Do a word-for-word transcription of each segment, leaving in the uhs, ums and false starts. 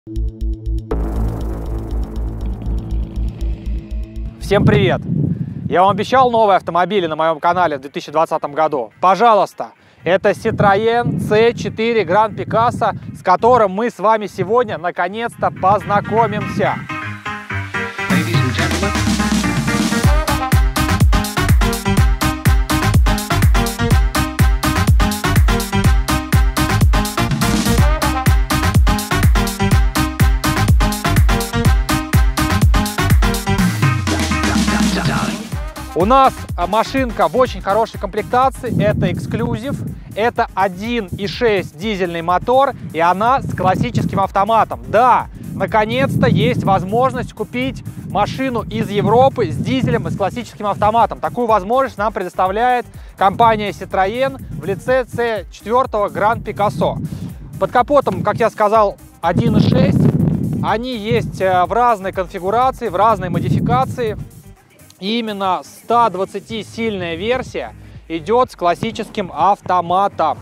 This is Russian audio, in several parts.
Всем привет! Я вам обещал новые автомобили на моем канале в две тысячи двадцатом году. Пожалуйста, это Citroën си четыре Grand Picasso, с которым мы с вами сегодня наконец-то познакомимся. У нас машинка в очень хорошей комплектации, это эксклюзив, это один и шесть дизельный мотор, и она с классическим автоматом. Да, наконец-то есть возможность купить машину из Европы с дизелем и с классическим автоматом. Такую возможность нам предоставляет компания Citroën в лице си четыре Grand Picasso. Под капотом, как я сказал, один и шесть, они есть в разной конфигурации, в разной модификации. И именно сто двадцатисильная версия идет с классическим автоматом.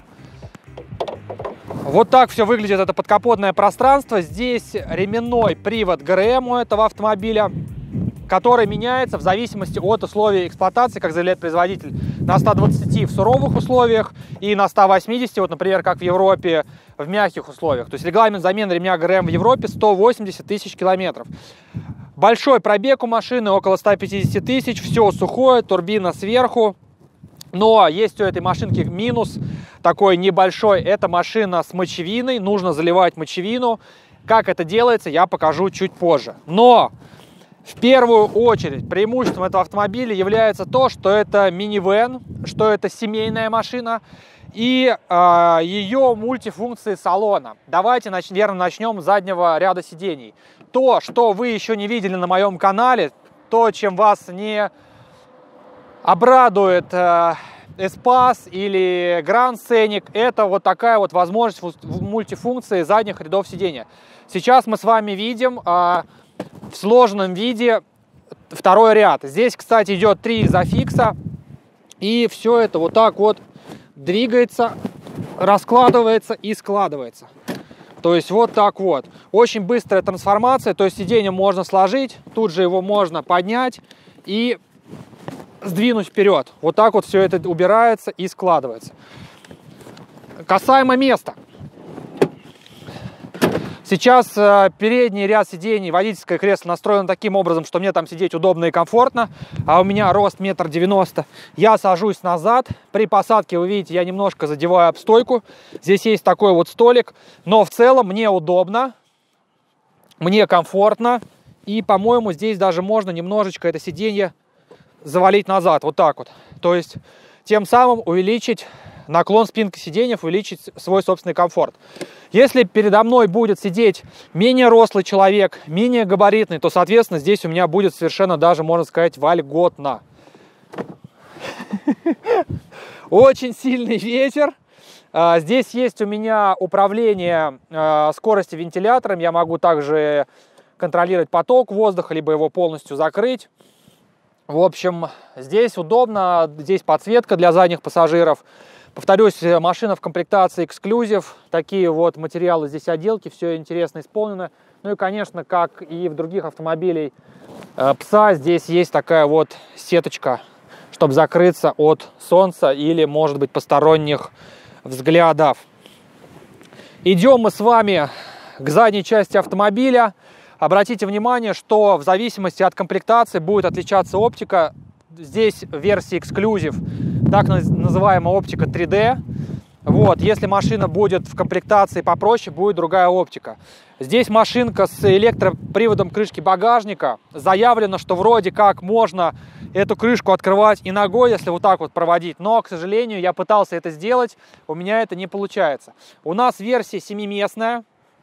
Вот так все выглядит это подкапотное пространство. Здесь ременной привод ГРМ у этого автомобиля, который меняется в зависимости от условий эксплуатации, как заявляет производитель, на ста двадцати в суровых условиях и на ста восьмидесяти, вот, например, как в Европе, в мягких условиях. То есть регламент замены ремня ГРМ в Европе сто восемьдесят тысяч километров. Большой пробег у машины, около ста пятидесяти тысяч, все сухое, турбина сверху. Но есть у этой машинки минус такой небольшой, это машина с мочевиной, нужно заливать мочевину. Как это делается, я покажу чуть позже. Но в первую очередь преимуществом этого автомобиля является то, что это минивэн, что это семейная машина и э, ее мультифункции салона. Давайте, наверное, начнем с заднего ряда сидений. То, что вы еще не видели на моем канале, то, чем вас не обрадует э, Эспас или Grand Scenic, это вот такая вот возможность в мультифункции задних рядов сидения. Сейчас мы с вами видим э, в сложенном виде второй ряд. Здесь, кстати, идет три изофикса, и все это вот так вот двигается, раскладывается и складывается. То есть вот так вот. Очень быстрая трансформация, то есть сиденье можно сложить, тут же его можно поднять и сдвинуть вперед. Вот так вот все это убирается и складывается. Касаемо места. Сейчас э, передний ряд сидений, водительское кресло настроено таким образом, что мне там сидеть удобно и комфортно, а у меня рост метр девяносто. Я сажусь назад. При посадке, вы видите, я немножко задеваю об стойку. Здесь есть такой вот столик, но в целом мне удобно, мне комфортно. И, по-моему, здесь даже можно немножечко это сиденье завалить назад, вот так вот. То есть тем самым увеличить наклон спинки сиденьев, увеличить свой собственный комфорт. Если передо мной будет сидеть менее рослый человек, менее габаритный, то, соответственно, здесь у меня будет совершенно даже, можно сказать, вольготно. Очень сильный ветер. Здесь есть у меня управление скоростью вентилятором. Я могу также контролировать поток воздуха, либо его полностью закрыть. В общем, здесь удобно. Здесь подсветка для задних пассажиров. Повторюсь, машина в комплектации эксклюзив, такие вот материалы здесь отделки, все интересно исполнено. Ну и, конечно, как и в других автомобилях э, пса, здесь есть такая вот сеточка, чтобы закрыться от солнца или, может быть, посторонних взглядов. Идем мы с вами к задней части автомобиля. Обратите внимание, что в зависимости от комплектации будет отличаться оптика. Здесь в версии эксклюзив так называемая оптика три дэ. Вот, если машина будет в комплектации попроще, будет другая оптика. Здесь машинка с электроприводом крышки багажника. Заявлено, что вроде как можно эту крышку открывать и ногой, если вот так вот проводить. Но, к сожалению, я пытался это сделать, у меня это не получается. У нас версия семиместная.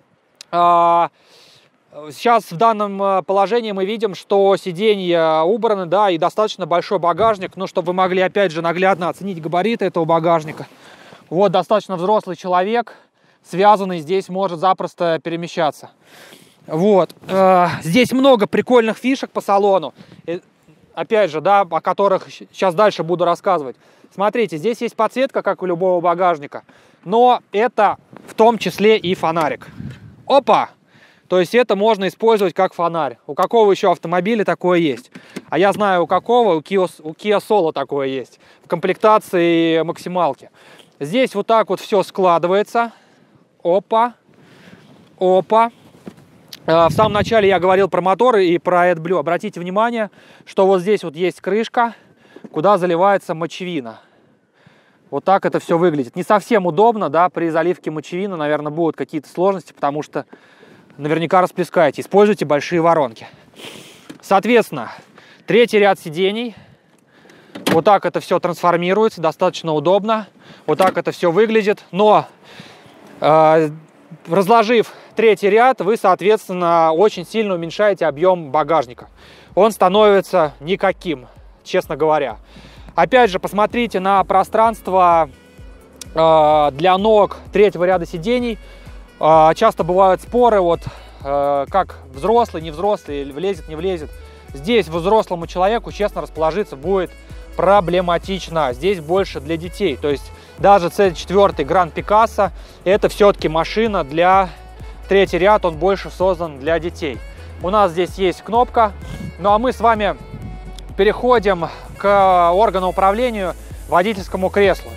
Сейчас в данном положении мы видим, что сиденья убраны, да, и достаточно большой багажник, ну, чтобы вы могли, опять же, наглядно оценить габариты этого багажника. Вот достаточно взрослый человек, связанный, здесь может запросто перемещаться. Вот. Здесь много прикольных фишек по салону, опять же, да, о которых сейчас дальше буду рассказывать. Смотрите, здесь есть подсветка, как у любого багажника, но это в том числе и фонарик. Опа! То есть это можно использовать как фонарь. У какого еще автомобиля такое есть? А я знаю, у какого, у Kia, у Kia Soul такое есть. В комплектации максималки. Здесь вот так вот все складывается. Опа. Опа. В самом начале я говорил про моторы и про AdBlue. Обратите внимание, что вот здесь вот есть крышка, куда заливается мочевина. Вот так это все выглядит. Не совсем удобно, да, при заливке мочевины, наверное, будут какие-то сложности, потому что наверняка расплескаете. Используйте большие воронки. Соответственно, третий ряд сидений. Вот так это все трансформируется, достаточно удобно. Вот так это все выглядит. Но э, разложив третий ряд, вы, соответственно, очень сильно уменьшаете объем багажника. Он становится никаким, честно говоря. Опять же, посмотрите на пространство э, для ног третьего ряда сидений. Э, часто бывают споры, вот, э, как взрослый, не взрослый, влезет, не влезет. Здесь взрослому человеку, честно, расположиться будет проблематично. Здесь больше для детей. То есть даже си четыре Grand Picasso это все-таки машина для третий ряд, он больше создан для детей. У нас здесь есть кнопка. Ну а мы с вами переходим к органу управления, водительскому креслу.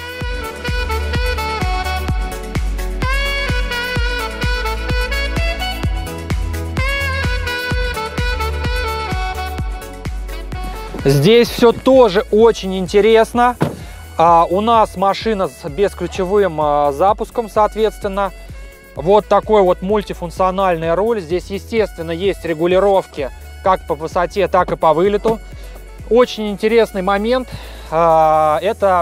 Здесь все тоже очень интересно. А, у нас машина с бесключевым а, запуском, соответственно. Вот такой вот мультифункциональный руль. Здесь, естественно, есть регулировки как по высоте, так и по вылету. Очень интересный момент. А, это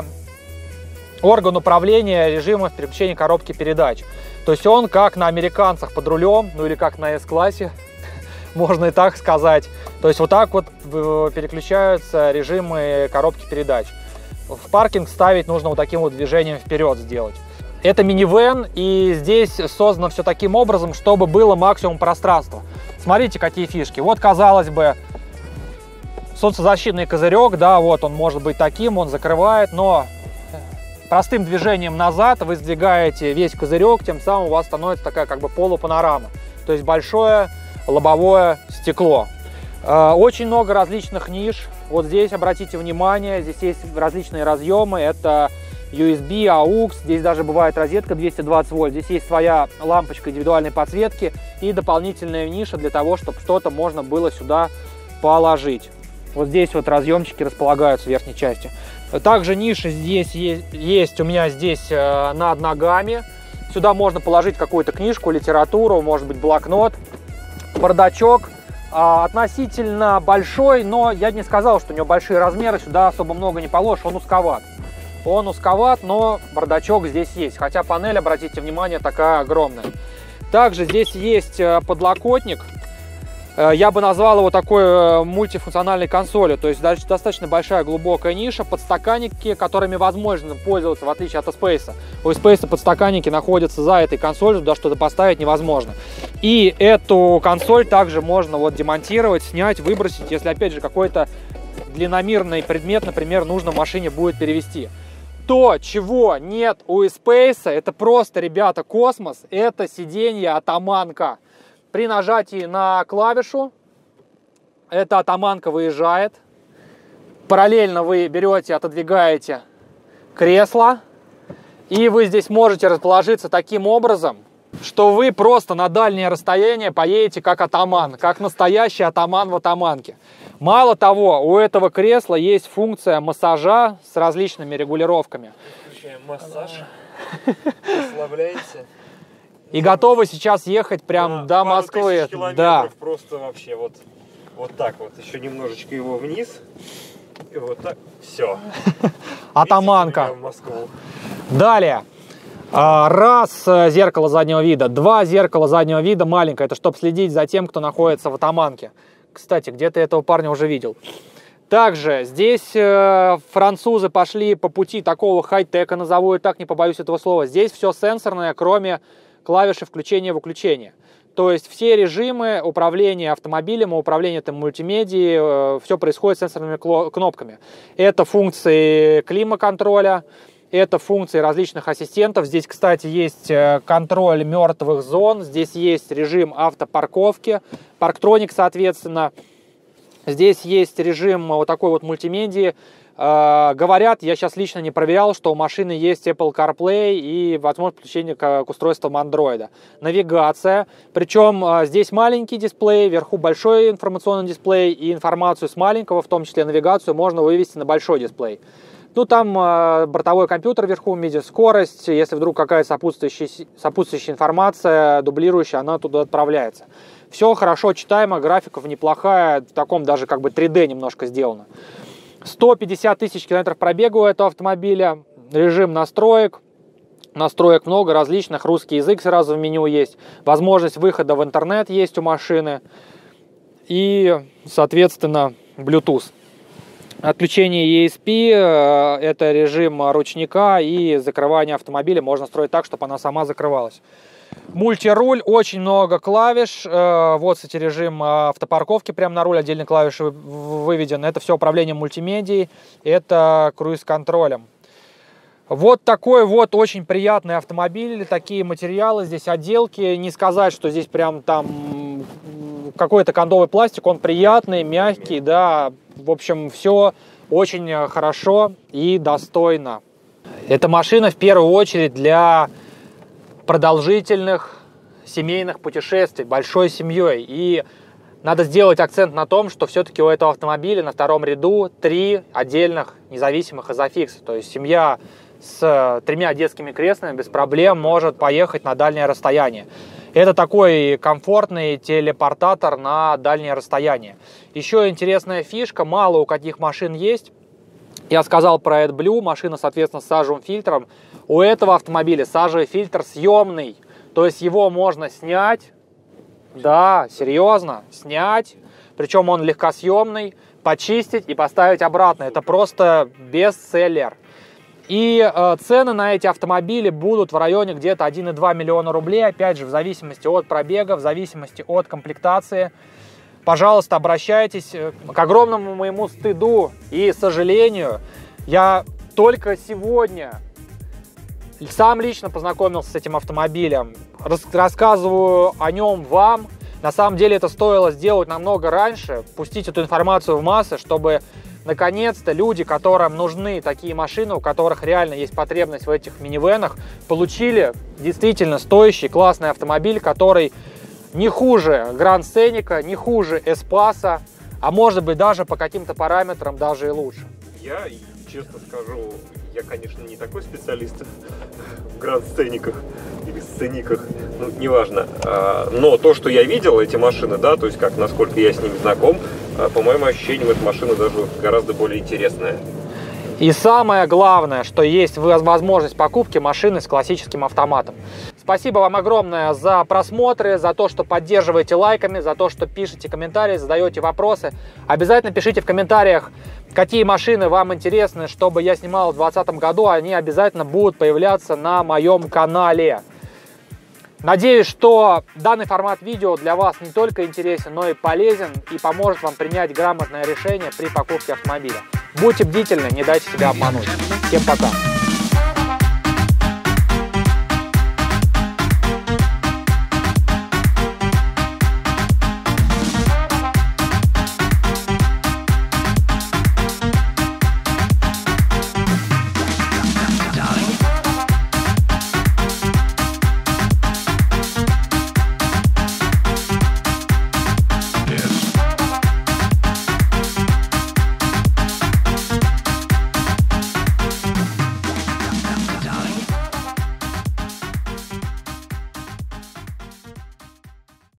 орган управления режимом переключения коробки передач. То есть он как на американцах под рулем, ну или как на эс-классе, можно и так сказать. То есть вот так вот переключаются режимы коробки передач. В паркинг ставить нужно вот таким вот движением вперед сделать. Это минивэн, и здесь создано все таким образом, чтобы было максимум пространства. Смотрите, какие фишки. Вот, казалось бы, солнцезащитный козырек, да, вот он может быть таким, он закрывает, но простым движением назад вы сдвигаете весь козырек, тем самым у вас становится такая как бы полупанорама. То есть большое лобовое стекло. Очень много различных ниш. Вот здесь обратите внимание, здесь есть различные разъемы. Это ю эс би, аукс, здесь даже бывает розетка двести двадцать вольт. Здесь есть своя лампочка индивидуальной подсветки и дополнительная ниша для того, чтобы что-то можно было сюда положить. Вот здесь вот разъемчики располагаются в верхней части. Также ниши здесь есть, есть у меня здесь э, над ногами. Сюда можно положить какую-то книжку, литературу, может быть блокнот. Бардачок а, относительно большой, но я не сказал, что у него большие размеры, сюда особо много не положишь, он узковат. Он узковат, но бардачок здесь есть, хотя панель, обратите внимание, такая огромная. Также здесь есть подлокотник, я бы назвал его такой мультифункциональной консолью, то есть достаточно большая глубокая ниша, подстаканники, которыми возможно пользоваться, в отличие от эс-пейса. У эс-пейса подстаканники находятся за этой консолью, туда что-то поставить невозможно. И эту консоль также можно вот демонтировать, снять, выбросить, если опять же какой-то длинномерный предмет, например, нужно в машине будет перевести. То, чего нет у эс-пейса, это просто, ребята, космос, это сиденье атаманка. При нажатии на клавишу эта атаманка выезжает. Параллельно вы берете, отодвигаете кресло. И вы здесь можете расположиться таким образом, что вы просто на дальнее расстояние поедете как атаман, как настоящий атаман в атаманке. Мало того, у этого кресла есть функция массажа с различными регулировками. Включаем массаж, расслабляете. И готовы сейчас ехать прям до Москвы. Да. Просто вообще вот, вот так вот. Еще немножечко его вниз. И вот так. Все. Атаманка. Далее. Раз зеркало заднего вида. Два зеркала заднего вида маленькое. Это чтобы следить за тем, кто находится в атаманке. Кстати, где-то этого парня уже видел. Также здесь э, французы пошли по пути такого хай-тека, назову и так, не побоюсь этого слова. Здесь все сенсорное, кроме клавиши включения-выключения. То есть все режимы управления автомобилем, управления там, мультимедией, э, все происходит с сенсорными кнопками. Это функции климат-контроля, Это функции различных ассистентов. Здесь, кстати, есть контроль мертвых зон. Здесь есть режим автопарковки, парктроник, соответственно. Здесь есть режим вот такой вот мультимедии. Говорят, я сейчас лично не проверял, что у машины есть Apple CarPlay и возможность подключения к устройствам Android. Навигация. Причем здесь маленький дисплей, вверху большой информационный дисплей, и информацию с маленького, в том числе навигацию, можно вывести на большой дисплей. Ну, там э, бортовой компьютер вверху, видит скорость, если вдруг какая-то сопутствующая, сопутствующая информация, дублирующая, она туда отправляется. Все хорошо читаемо, графиков неплохая, в таком даже как бы три дэ немножко сделано. сто пятьдесят тысяч километров пробега у этого автомобиля, режим настроек, настроек много различных, русский язык сразу в меню есть, возможность выхода в интернет есть у машины и, соответственно, Bluetooth. Отключение и эс пи, это режим ручника, и закрывание автомобиля можно строить так, чтобы она сама закрывалась. Мультируль, очень много клавиш. Вот, кстати, режим автопарковки прямо на руль, отдельные клавиши выведены. Это все управление мультимедией, это круиз-контролем. Вот такой вот очень приятный автомобиль, такие материалы, здесь отделки. Не сказать, что здесь прям там какой-то кондовый пластик, он приятный, мягкий, да. В общем, все очень хорошо и достойно. Эта машина в первую очередь для продолжительных семейных путешествий, большой семьей. И надо сделать акцент на том, что все-таки у этого автомобиля на втором ряду три отдельных независимых изофикса. То есть семья с тремя детскими креслами без проблем может поехать на дальнее расстояние. Это такой комфортный телепортатор на дальнее расстояние. Еще интересная фишка, мало у каких машин есть. Я сказал про AdBlue, машина, соответственно, с сажевым фильтром. У этого автомобиля сажевый фильтр съемный, то есть его можно снять, да, серьезно, снять, причем он легкосъемный, почистить и поставить обратно. Это просто бестселлер. И э, цены на эти автомобили будут в районе где-то один и два миллиона рублей, опять же, в зависимости от пробега, в зависимости от комплектации. Пожалуйста, обращайтесь. К огромному моему стыду и сожалению, я только сегодня сам лично познакомился с этим автомобилем. Рас рассказываю о нем вам. На самом деле это стоило сделать намного раньше, пустить эту информацию в массы, чтобы наконец-то люди, которым нужны такие машины, у которых реально есть потребность в этих минивенах, получили действительно стоящий, классный автомобиль, который не хуже Гранд Сценика, не хуже Эспаса, а может быть даже по каким-то параметрам даже и лучше. Я, честно скажу, я, конечно, не такой специалист в Гранд Сцениках или сцениках, ну, неважно. Но то, что я видел, эти машины, да, то есть как, насколько я с ними знаком, по моим ощущениям, эта машина даже гораздо более интересная. И самое главное, что есть возможность покупки машины с классическим автоматом. Спасибо вам огромное за просмотры, за то, что поддерживаете лайками, за то, что пишете комментарии, задаете вопросы. Обязательно пишите в комментариях, какие машины вам интересны, чтобы я снимал в две тысячи двадцатом году. Они обязательно будут появляться на моем канале. Надеюсь, что данный формат видео для вас не только интересен, но и полезен и поможет вам принять грамотное решение при покупке автомобиля. Будьте бдительны, не дайте себя обмануть. Всем пока!